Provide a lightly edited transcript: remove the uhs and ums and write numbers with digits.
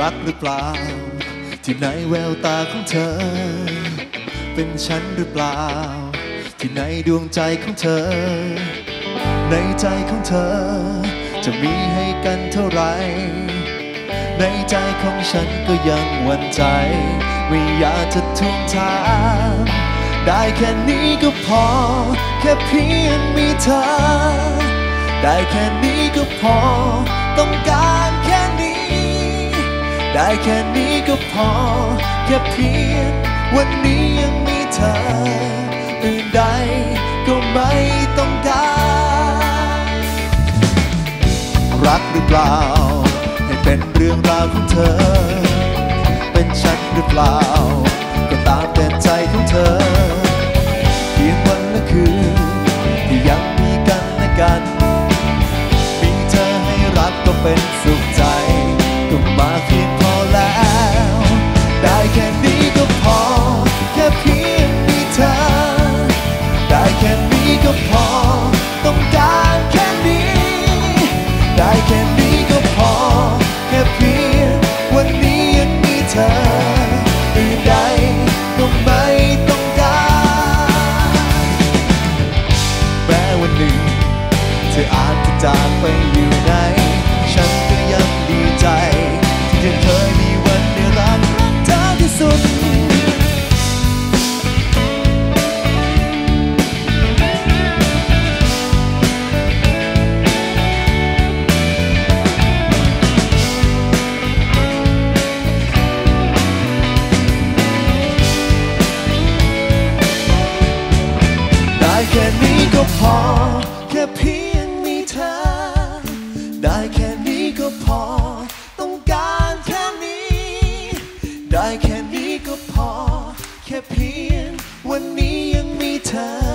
รักหรือเปล่าที่ในแววตาของเธอเป็นฉันหรือเปล่าที่ในดวงใจของเธอในใจของเธอจะมีให้กันเท่าไรในใจของฉันก็ยังหวั่นใจไม่อยากจะทวงถามได้แค่นี้ก็พอแค่เพียงมีเธอได้แค่นี้ก็พอต้องการแค่นี้ได้แค่นี้ก็พอแค่เพียงวันนี้ยังมีเธออื่นใดก็ไม่ต้องการรักหรือเปล่าให้เป็นเรื่องราวของเธอเป็นฉันหรือเปล่าก็ตามแต่ใจของเธอเพียงวันละคืนที่ยังมีกันและกันมีเธอให้รักก็เป็นสุขใจก็มาเพียงพอแล้วได้แค่นี้ก็พอแค่เพียงมีเธอได้แค่นี้ก็พอต้องการแค่นี้ได้แค่นี้ก็พอแค่เพียงวันนี้ยังมีเธออื่นใดก็ไม่ต้องการแม้วันหนึ่งเธออาจจะจากไปอยู่ไหนฉันก็ยังดีใจที่ยังเคยมีวันได้รักเธอที่สุดได้แค่นี้ก็พอแค่เพียงมีเธอได้แค่นี้ก็พอต้องการแค่นี้ได้แค่นี้ก็พอแค่เพียงวันนี้ยังมีเธอ